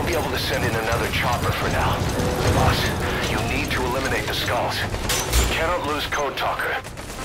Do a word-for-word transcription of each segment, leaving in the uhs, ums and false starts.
won't be able to send in another chopper for now. Boss, you need to eliminate the skulls. We cannot lose Code Talker.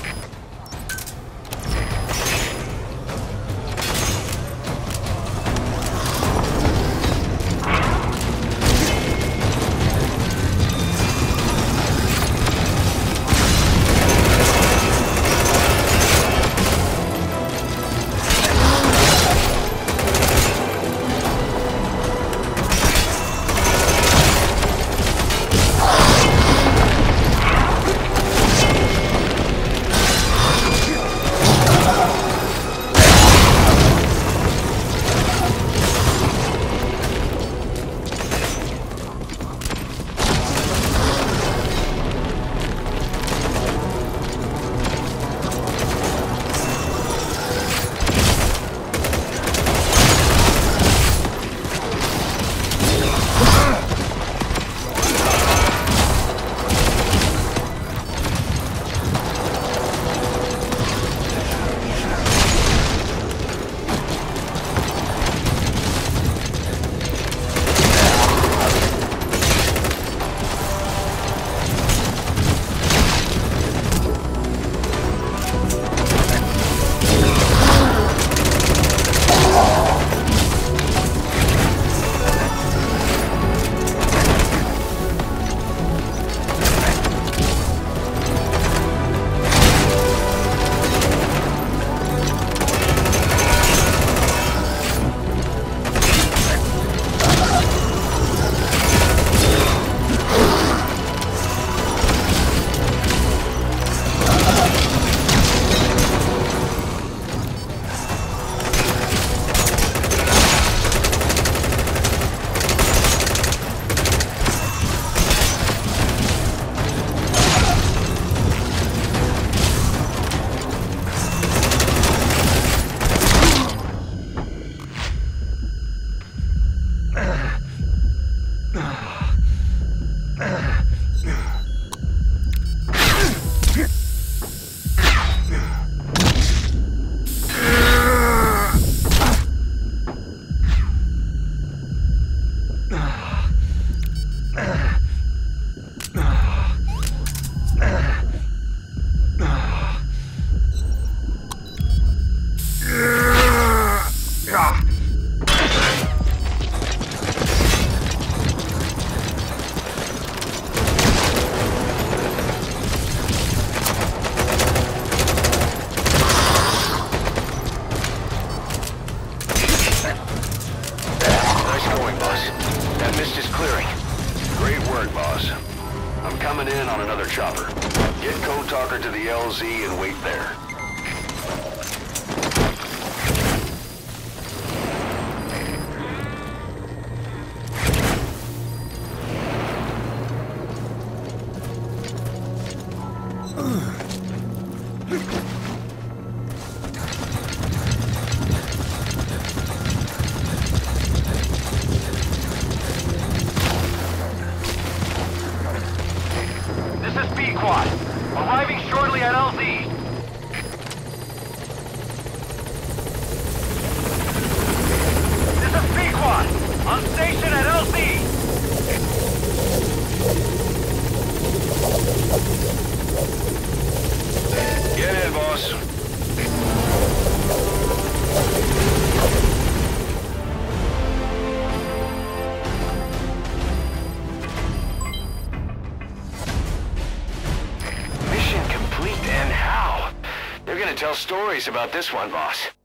Coming in on another chopper. Get Code Talker to the L Z and wait there. Arriving shortly at L Z. This is B-Quad, on station at L Z. Get in, boss. Tell stories about this one, boss.